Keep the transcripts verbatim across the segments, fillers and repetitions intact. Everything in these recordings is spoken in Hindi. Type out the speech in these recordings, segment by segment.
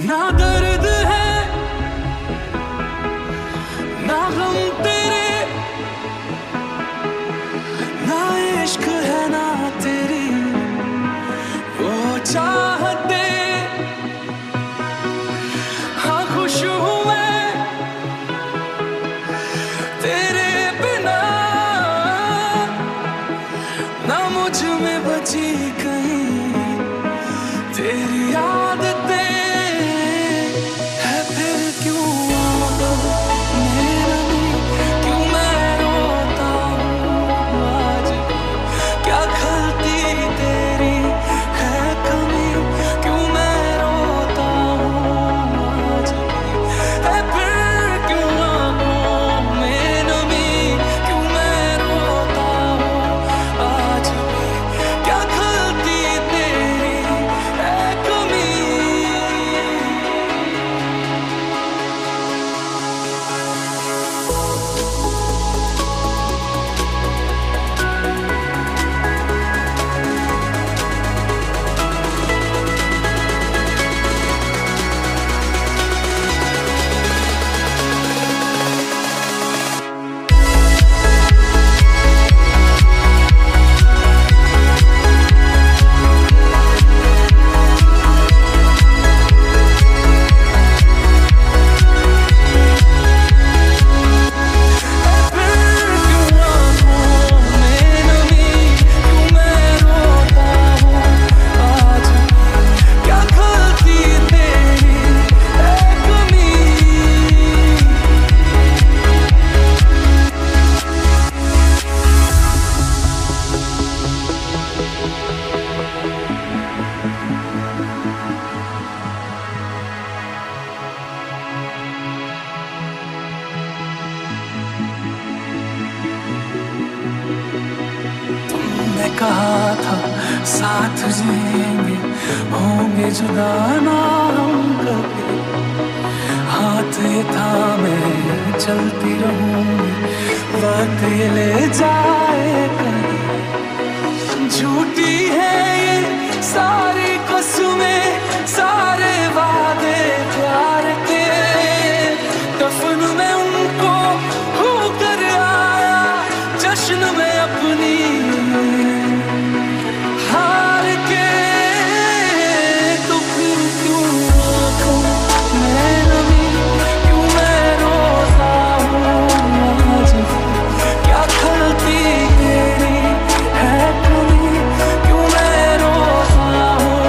ना दर्द है ना गम तेरे, ना इश्क है ना तेरी वो चाहते। हाँ खुश हूँ मैं तेरे बिना, ना मुझ में बची कहीं तेरी आदतें। है फिर क्यों मेरा भी, क्यों मैं रोता हूँ आज, क्या खलती तेरी है कमी, क्यों मैं रोता हूँ आज। है फिर क्यों आँखों में नमी, क्यों मैं रोता हूँ आज भी, क्या खलती तेरी है कमी। तुमने कहा था साथ जिएंगे, होंगे जुदा ना हम कभी, हाथ ये थामे चलती रहूंगी, वक्त ये ले जाए कहीं। झूठी है ये सारी कसमें, सारे वादे प्यार के, दफन में उनको होकर आया, जश्न में अपनी हार के। तो फिर क्यों आँखों में नमी, क्यों मैं रोता हूँ आज, क्या खलती तेरी है कमी, क्यों मैं रोता हूँ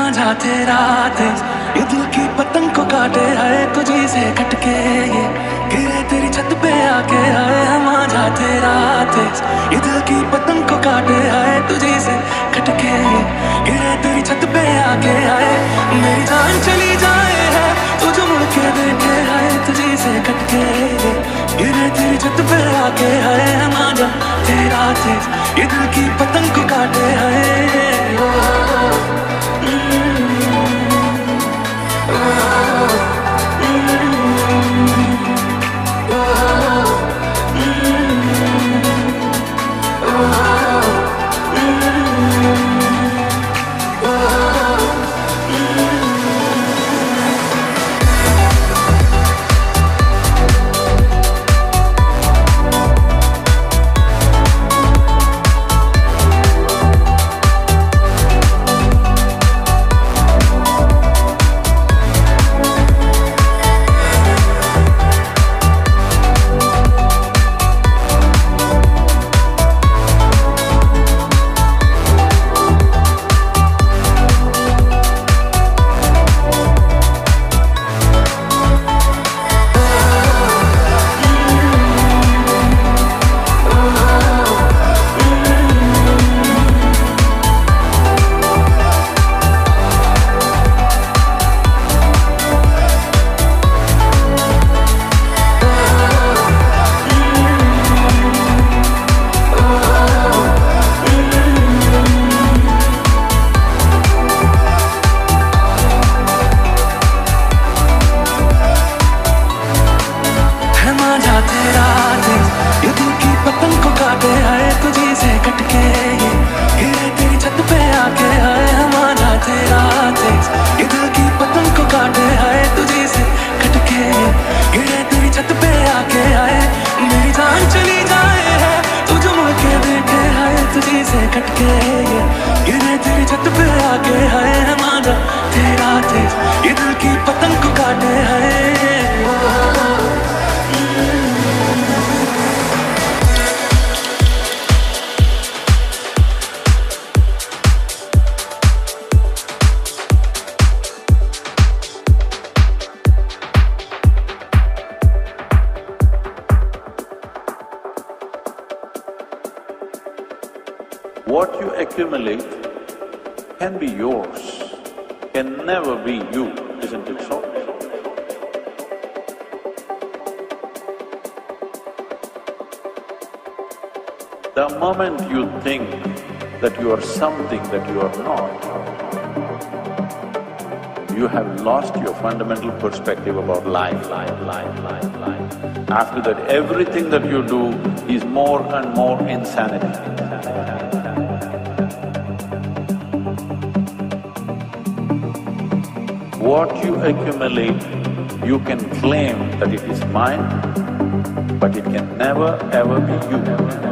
मांझा तेरा तेज, ये दिल की पतंग को काटे है तुझी से कटके, ये गिरे तेरी छत पे आके है मांझा तेरा तेज, ये दिल की पतंग को काटे है तुझी से कटके, ये गिरे तेरी छत पे आके आए, मेरी जान चली जाए है तुझ मुड़ के देखे है तुझी से कटके, ये गिरे तेरी छत पे आके है मांझा तेरा तेज, ये दिल की पतंग को काटे है। What you accumulate can be yours, can never be you, isn't it so? The moment you think that you are something that you are not, you have lost your fundamental perspective about life, life, life, life, life. After that, everything that you do is more and more insanity. What you accumulate, you can claim that it is mine, but it can never ever be you.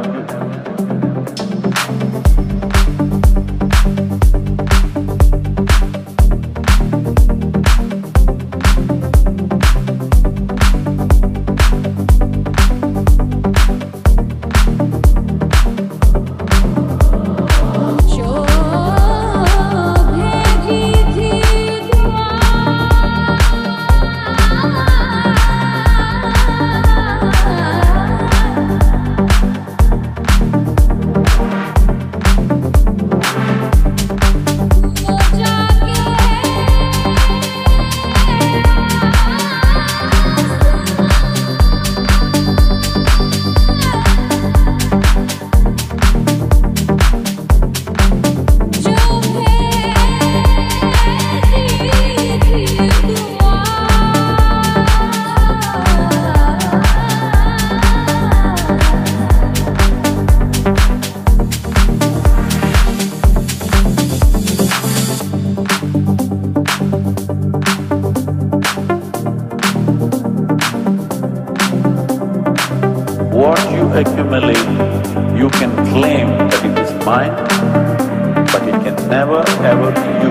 What you accumulate, you can claim that it is mine, but it can never ever be you.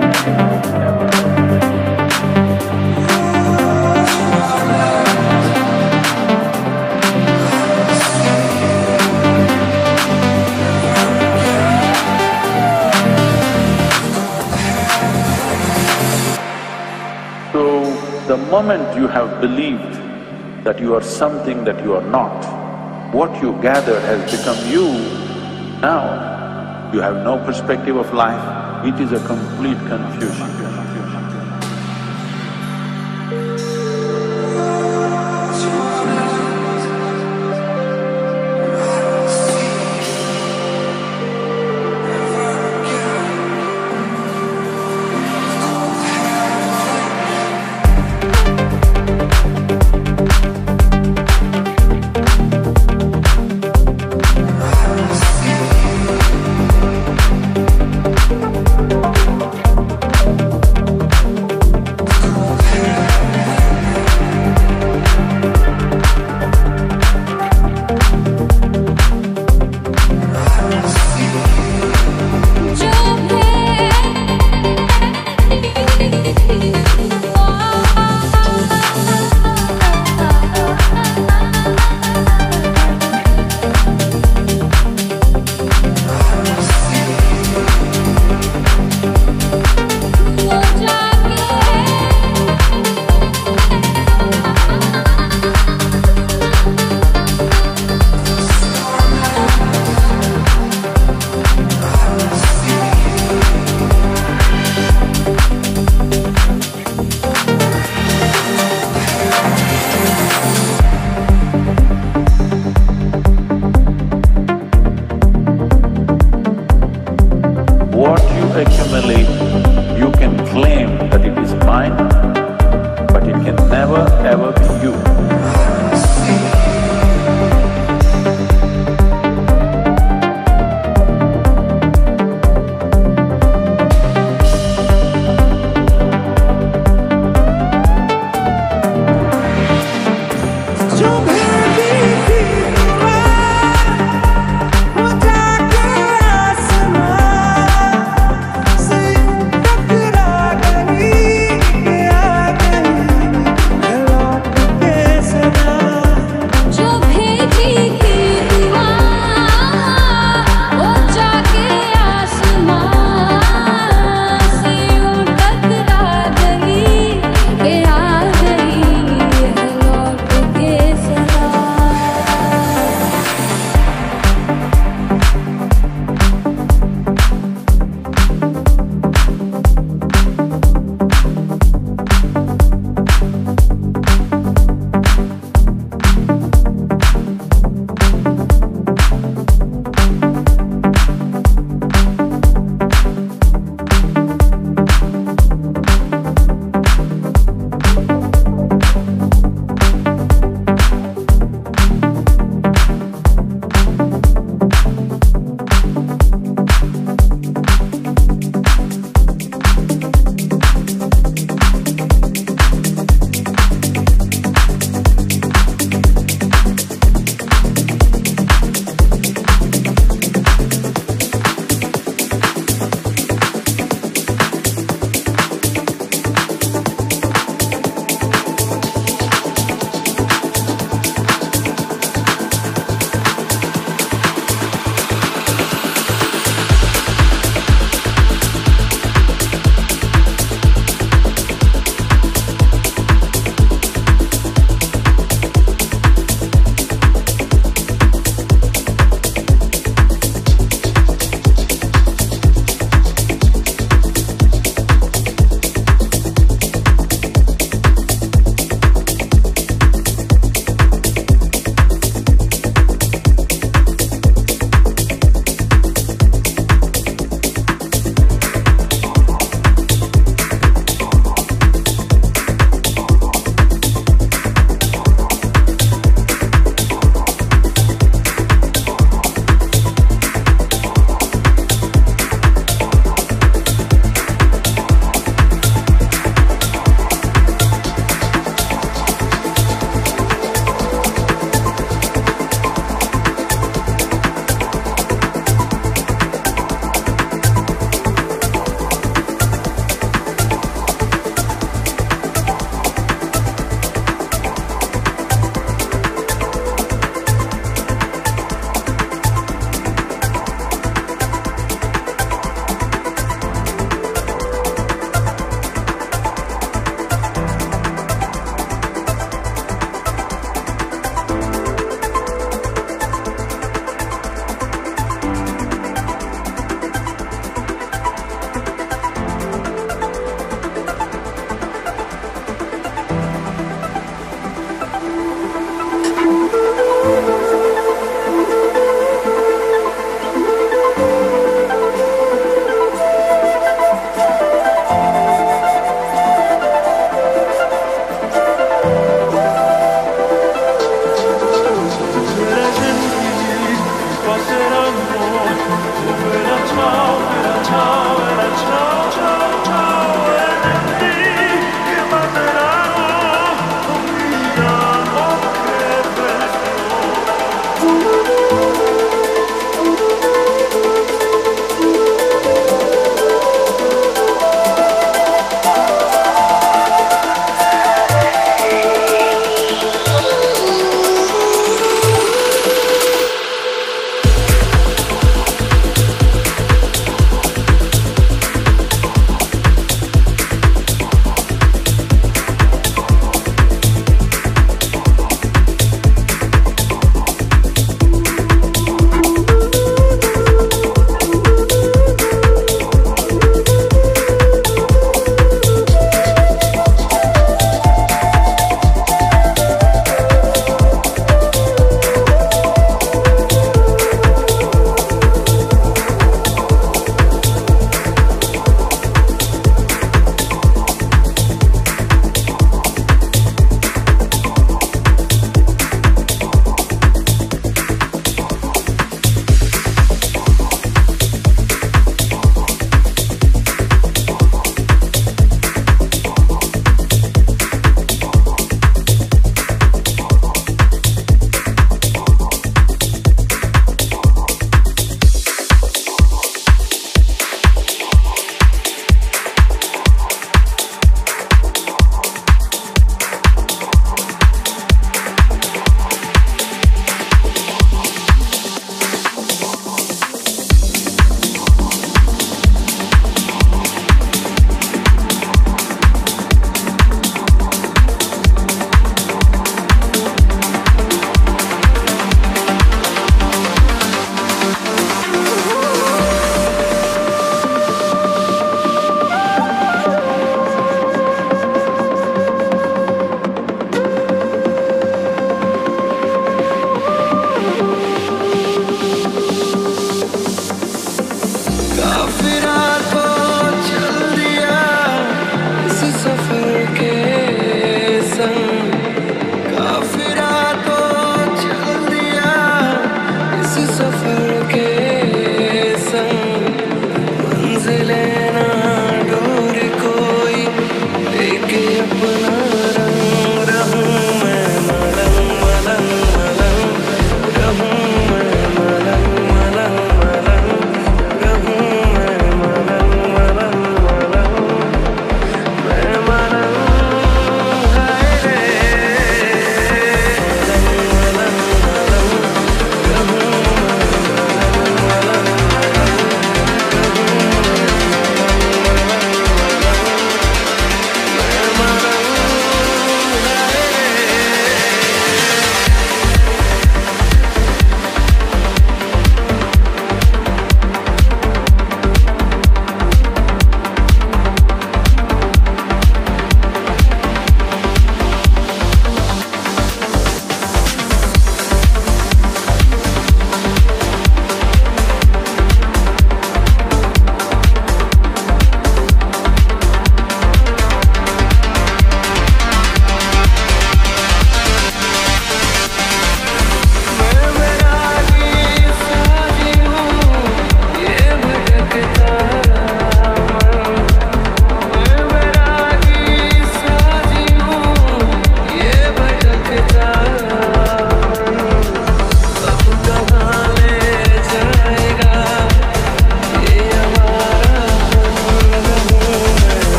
moment you have believed that you are something that you are not, what you gathered has become you, now you have no perspective of life, it is a complete confusion.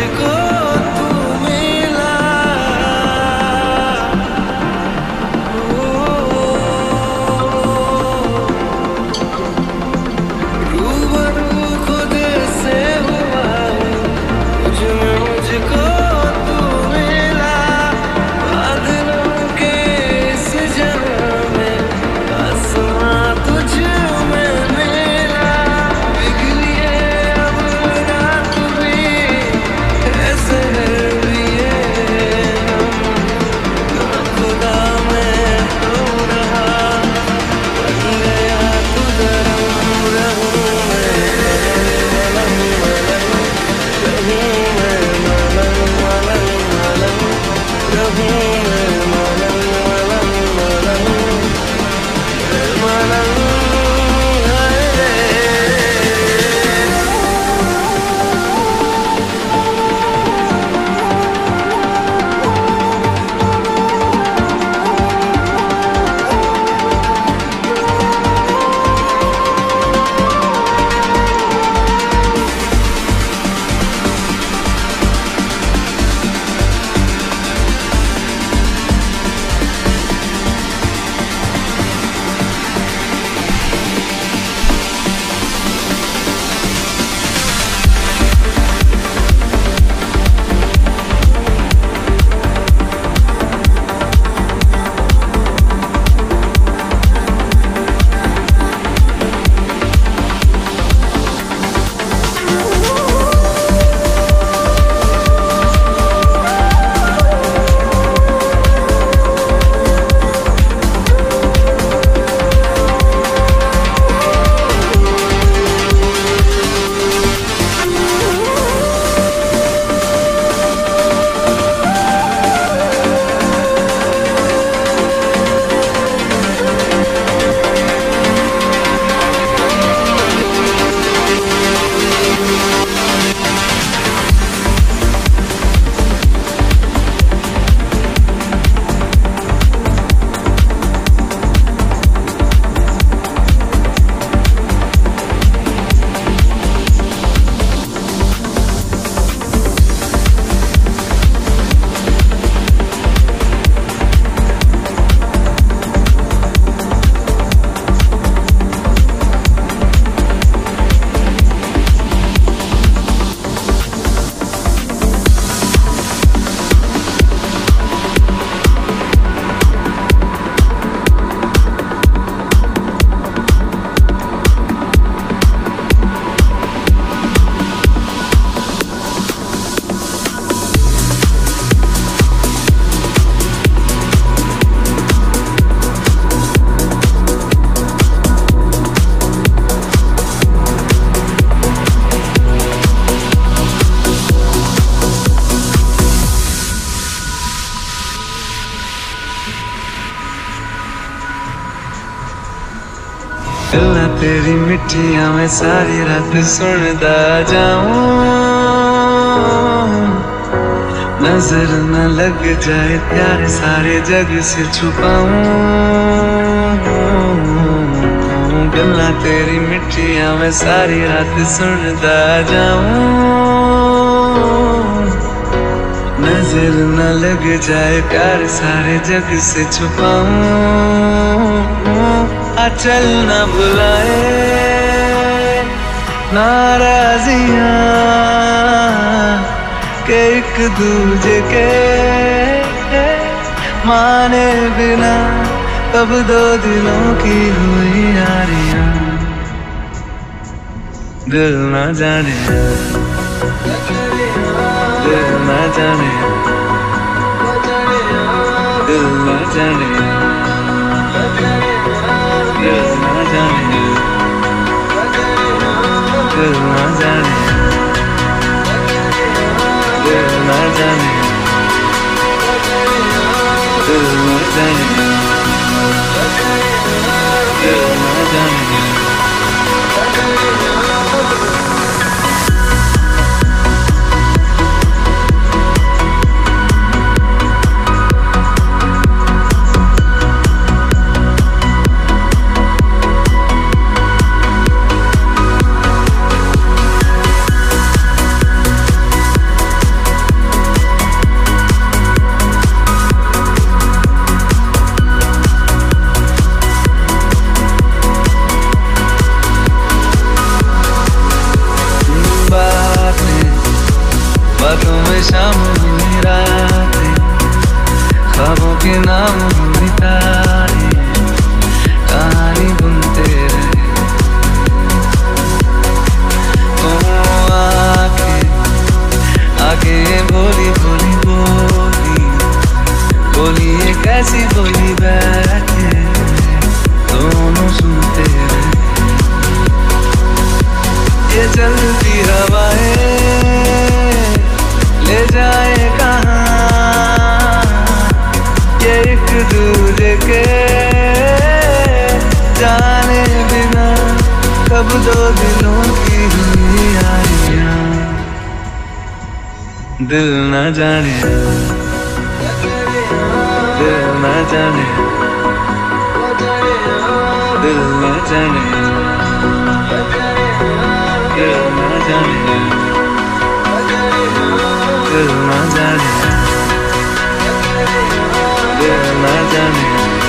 मुझको तू मिला, रूबरू खुद से हुआ मुझ में मुझको तू मिला, बादलों के इस जहां में आसमां तुझ में मिला, बिगड़ी है अब रात भी ऐसे भी है हम, खुदा मैं तो रहा बन गया तू धर्म, रहूं मैं मलंग मलंग, रहूं मैं मलंग मलंग मलंग, रहूं मैं मलंग मलंग मलंग मलंग है। गल्लां तेरी मिठियां मैं सारी रात सुनदा जाऊं, नजर न लग जाए प्यार सारे जग से छुपाऊं, गल्लां तेरी मिठियां मैं सारी रात सुनदा जाऊं, नजर न लग जाए प्यार सारे जग से छुपाऊं, चल न बुलाए नाराजियां के एक दूजे के माने बिना, तब दो दिलों की हुई यारियां, दिल न जाने दिल न जाने दिल न जाने दिल न जाने दिल न जाने दिल न जाने दिल न जाने दिल न जाने। बातों में शाम हुई रातें, ख्वाबों के नाम हुई तारे, कहानी बुनते रहे। ओ आके आके बोली बोली बोली बोली एक ऐसी बोली बैठे दोनों सुनते रहे। ये चलती हवाएं ले जाए कहाँ, ये एक दूजे के जाने बिना कब दो दिलों की हुई यारियां। दिल न जाने दिल न जाने दिल न जाने दिल न जाने दिल न जाने दिल न जाने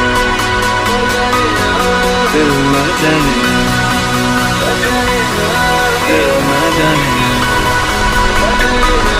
दिल न जाने दिल न जाने